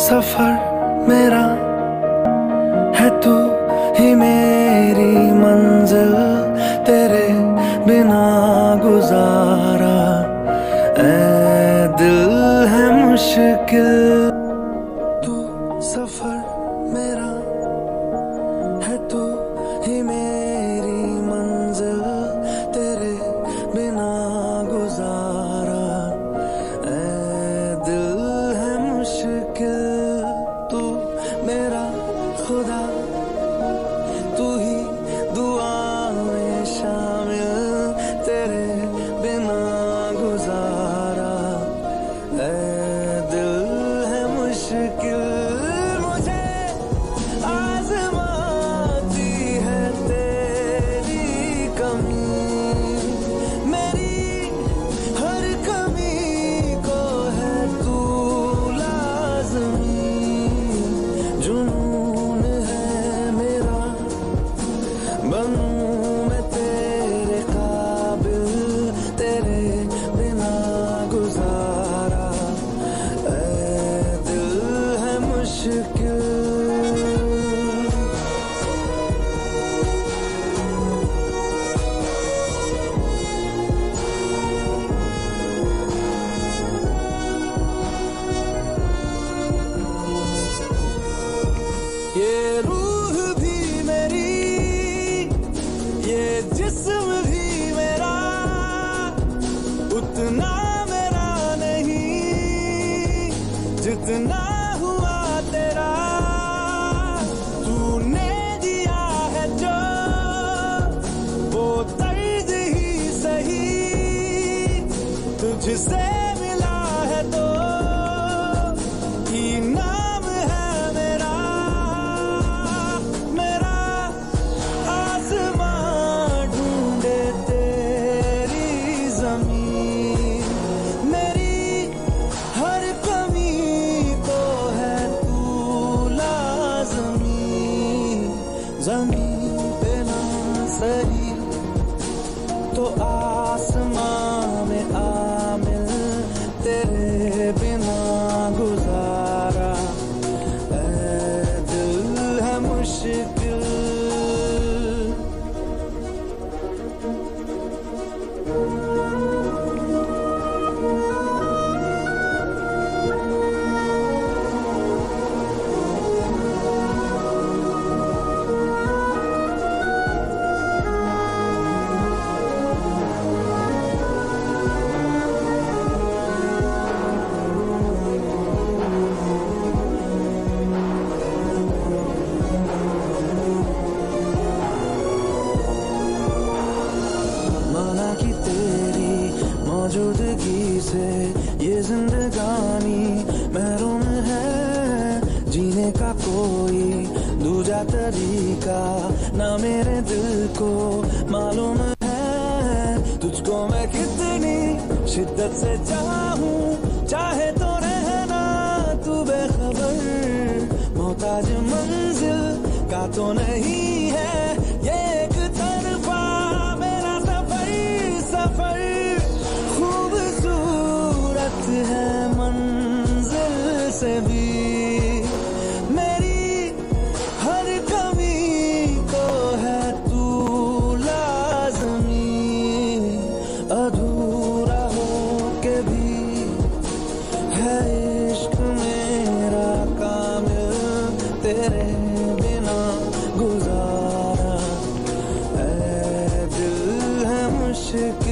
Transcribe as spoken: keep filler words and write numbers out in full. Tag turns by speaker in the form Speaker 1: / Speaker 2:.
Speaker 1: सफर मेरा है, तू ही मेरी मंजिल, तेरे बिना गुजारा ऐ दिल है मुश्किल। तू सफर मेरा है, तू ही मेरी मंजिल, तेरे बिना गुजारा ऐ दिल है मुश्किल। तू मेरा खुदा, तू ही दुआ में शामिल, तेरे बिना गुजारा ऐ दिल है मुश्किल। मुझे आज़माती है तेरी कमी, मेरी हर कमी को है तू लाज़मी। जुनून है मेरा, बनूं मैं तेरे काबिल, तेरे बिना गुजारा ऐ दिल है मुश्किल। ये रूह भी मेरी, ये जिस्म भी मेरा, उतना मेरा नहीं जितना हुआ तेरा। तूने दिया है जो वो तर्ज ही सही, तुझसे मिला है तो इनाम है मेरा। मेरा आसमां ढूंढे तेरी ज़मीन, मेरी हर कमी को है तू लाज़मी। ज़मीन पे ना सही तो आसमां में आमिल, तेरे बिना गुजारा ऐ दिल है मुश्किल। माना कि तेरी मौजूदगी से ये जिंदगानी महरूम है, जीने का कोई दूजा तरीका ना मेरे दिल को मालूम है। तुझको मैं कितनी शिद्दत से चाहूं, चाहे तो रहना तू बेखबर, मोहताज मंजिल का तो नहीं है ये एक तरफा मेरा सफर। सफर खूबसूरत है मंजिल से भी, मेरी हर कमी को है तू लाज़मी। अधूरा हो के भी है इश्क मेरा कामिल, तेरे बिना गुजारा ऐ दिल है मुश्किल।